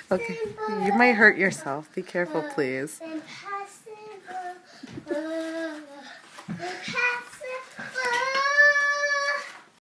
Okay, you might hurt yourself. Be careful, please.